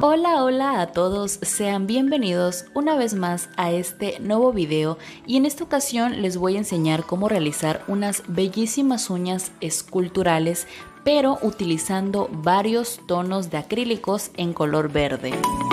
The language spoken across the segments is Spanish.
Hola, hola a todos, sean bienvenidos una vez más a este nuevo video y en esta ocasión les voy a enseñar cómo realizar unas bellísimas uñas esculturales pero utilizando varios tonos de acrílicos en color verde.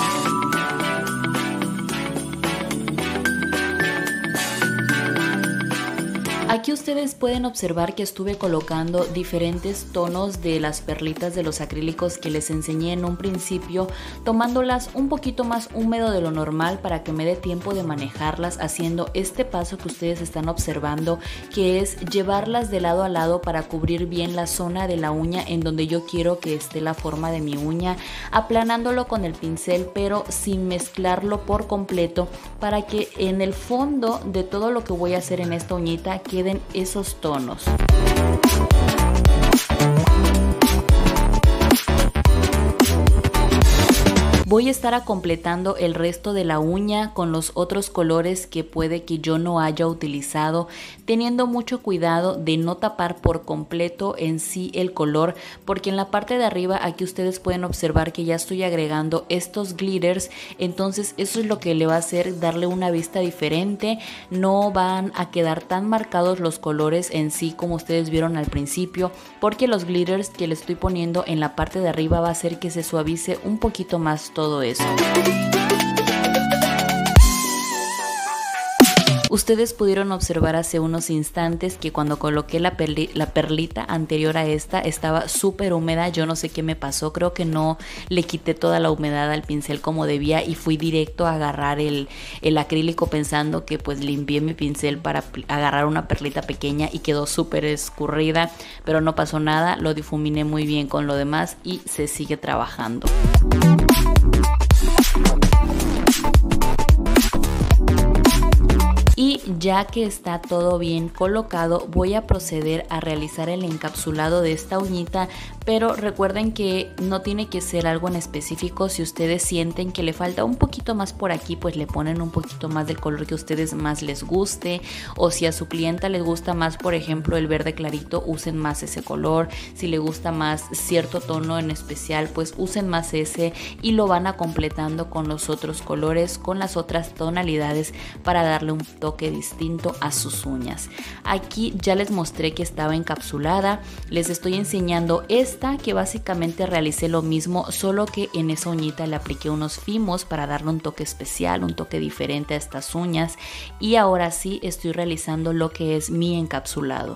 Aquí ustedes pueden observar que estuve colocando diferentes tonos de las perlitas de los acrílicos que les enseñé en un principio, tomándolas un poquito más húmedo de lo normal para que me dé tiempo de manejarlas, haciendo este paso que ustedes están observando, que es llevarlas de lado a lado para cubrir bien la zona de la uña en donde yo quiero que esté la forma de mi uña, aplanándolo con el pincel pero sin mezclarlo por completo, para que en el fondo de todo lo que voy a hacer en esta uñita queden esos tonos. Voy a estar completando el resto de la uña con los otros colores que puede que yo no haya utilizado, teniendo mucho cuidado de no tapar por completo en sí el color, porque en la parte de arriba aquí ustedes pueden observar que ya estoy agregando estos glitters, entonces eso es lo que le va a hacer darle una vista diferente. No van a quedar tan marcados los colores en sí como ustedes vieron al principio, porque los glitters que le estoy poniendo en la parte de arriba va a hacer que se suavice un poquito más todo eso. Ustedes pudieron observar hace unos instantes que cuando coloqué la perlita anterior a esta estaba súper húmeda. Yo no sé qué me pasó, creo que no le quité toda la humedad al pincel como debía y fui directo a agarrar el acrílico pensando que pues limpié mi pincel para agarrar una perlita pequeña y quedó súper escurrida, pero no pasó nada, lo difuminé muy bien con lo demás y se sigue trabajando. Y ya que está todo bien colocado, voy a proceder a realizar el encapsulado de esta uñita, pero recuerden que no tiene que ser algo en específico. Si ustedes sienten que le falta un poquito más por aquí, pues le ponen un poquito más del color que a ustedes más les guste, o si a su clienta les gusta más, por ejemplo, el verde clarito, usen más ese color. Si le gusta más cierto tono en especial, pues usen más ese y lo van a completando con los otros colores, con las otras tonalidades para darle un toque distinto a sus uñas. Aquí ya les mostré que estaba encapsulada, les estoy enseñando esta que básicamente realicé lo mismo, solo que en esa uñita le apliqué unos fimos para darle un toque especial, un toque diferente a estas uñas, y ahora sí estoy realizando lo que es mi encapsulado.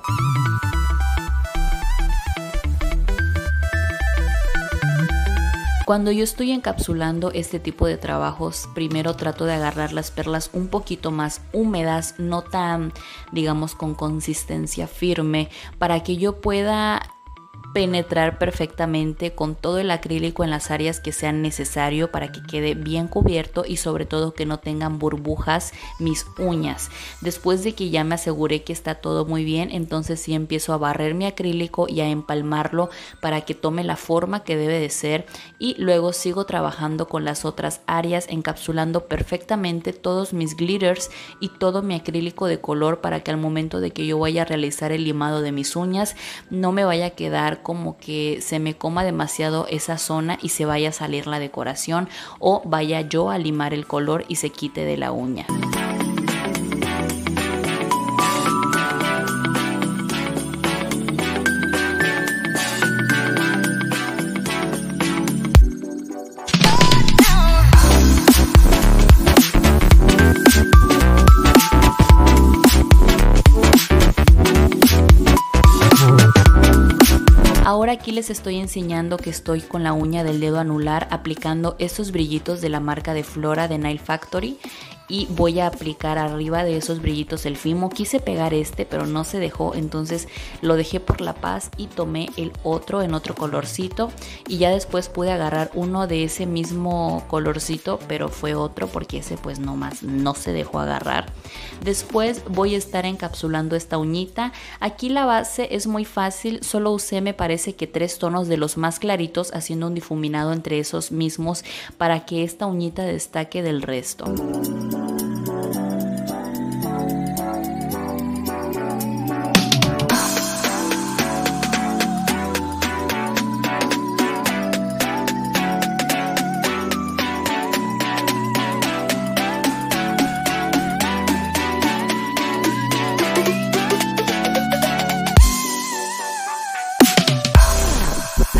Cuando yo estoy encapsulando este tipo de trabajos, primero trato de agarrar las perlas un poquito más húmedas, no tan, digamos, con consistencia firme, para que yo pueda penetrar perfectamente con todo el acrílico en las áreas que sean necesario para que quede bien cubierto y sobre todo que no tengan burbujas mis uñas. Después de que ya me aseguré que está todo muy bien, entonces sí empiezo a barrer mi acrílico y a empalmarlo para que tome la forma que debe de ser, y luego sigo trabajando con las otras áreas, encapsulando perfectamente todos mis glitters y todo mi acrílico de color, para que al momento de que yo vaya a realizar el limado de mis uñas no me vaya a quedar como que se me coma demasiado esa zona y se vaya a salir la decoración, o vaya yo a limar el color y se quite de la uña. Ahora aquí les estoy enseñando que estoy con la uña del dedo anular aplicando estos brillitos de la marca de Flora de Nail Factory, y voy a aplicar arriba de esos brillitos el fimo. Quise pegar este pero no se dejó, entonces lo dejé por la paz y tomé el otro en otro colorcito, y ya después pude agarrar uno de ese mismo colorcito, pero fue otro porque ese pues nomás no se dejó agarrar. Después voy a estar encapsulando esta uñita. Aquí la base es muy fácil, solo usé me parece que 3 tonos de los más claritos, haciendo un difuminado entre esos mismos para que esta uñita destaque del resto.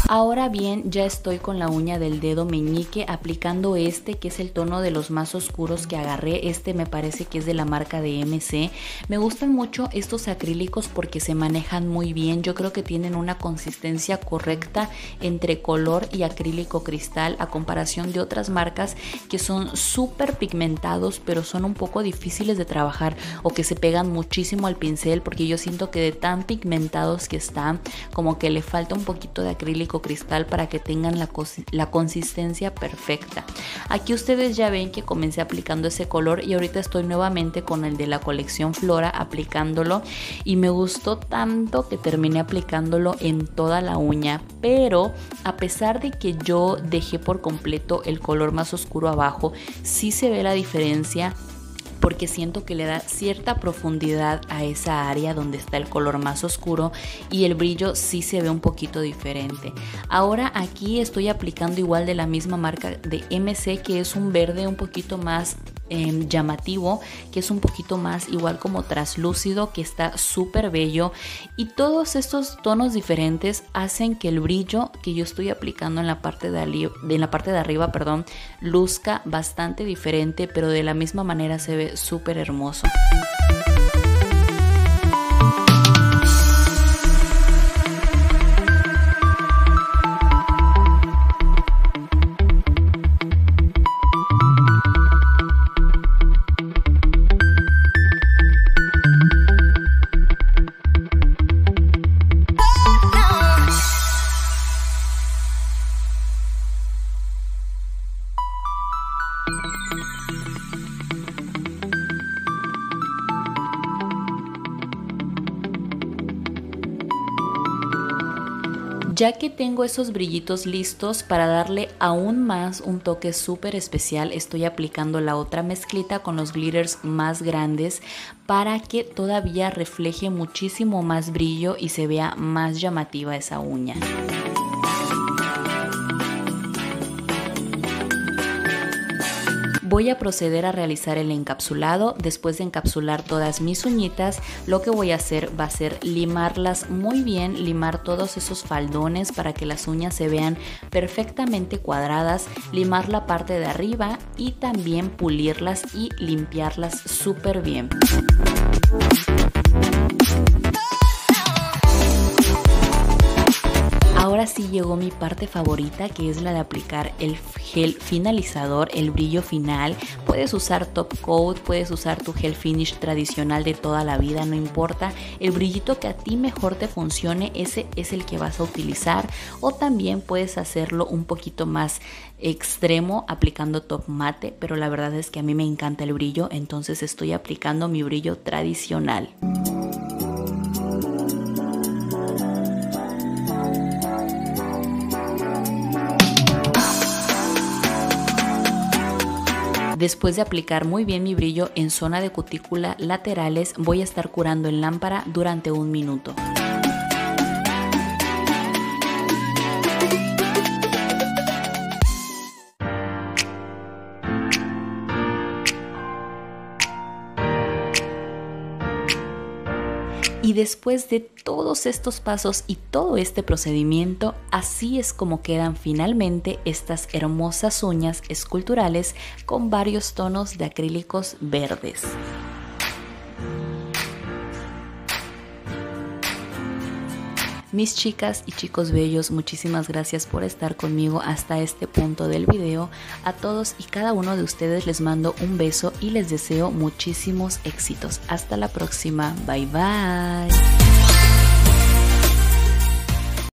Ahora bien, ya estoy con la uña del dedo meñique aplicando este, que es el tono de los más oscuros que agarré. Este me parece que es de la marca de MC. Me gustan mucho estos acrílicos porque se manejan muy bien. Yo creo que tienen una consistencia correcta entre color y acrílico cristal, a comparación de otras marcas que son súper pigmentados, pero son un poco difíciles de trabajar o que se pegan muchísimo al pincel, porque yo siento que de tan pigmentados que están, como que le falta un poquito de acrílico cristal para que tengan la consistencia perfecta. Aquí ustedes ya ven que comencé aplicando ese color y ahorita estoy nuevamente con el de la colección Flora aplicándolo, y me gustó tanto que terminé aplicándolo en toda la uña. Pero a pesar de que yo dejé por completo el color más oscuro abajo, sí se ve la diferencia, porque siento que le da cierta profundidad a esa área donde está el color más oscuro, y el brillo sí se ve un poquito diferente. Ahora aquí estoy aplicando igual de la misma marca de MC, que es un verde un poquito más llamativo, que es un poquito más igual como traslúcido, que está súper bello, y todos estos tonos diferentes hacen que el brillo que yo estoy aplicando en la parte de arriba, luzca bastante diferente, pero de la misma manera se ve súper hermoso. Ya que tengo esos brillitos listos, para darle aún más un toque súper especial, estoy aplicando la otra mezclita con los glitters más grandes para que todavía refleje muchísimo más brillo y se vea más llamativa esa uña. Voy a proceder a realizar el encapsulado. Después de encapsular todas mis uñitas, lo que voy a hacer va a ser limarlas muy bien, limar todos esos faldones para que las uñas se vean perfectamente cuadradas, limar la parte de arriba y también pulirlas y limpiarlas súper bien. Ahora sí llegó mi parte favorita, que es la de aplicar el gel finalizador, el brillo final. Puedes usar top coat, puedes usar tu gel finish tradicional de toda la vida, no importa. El brillito que a ti mejor te funcione, ese es el que vas a utilizar. O también puedes hacerlo un poquito más extremo aplicando top mate, pero la verdad es que a mí me encanta el brillo, entonces estoy aplicando mi brillo tradicional. Después de aplicar muy bien mi brillo en zona de cutícula laterales, voy a estar curando en lámpara durante 1 minuto. Y después de todos estos pasos y todo este procedimiento, así es como quedan finalmente estas hermosas uñas esculturales con varios tonos de acrílicos verdes. Mis chicas y chicos bellos, muchísimas gracias por estar conmigo hasta este punto del video. A todos y cada uno de ustedes les mando un beso y les deseo muchísimos éxitos. Hasta la próxima. Bye bye.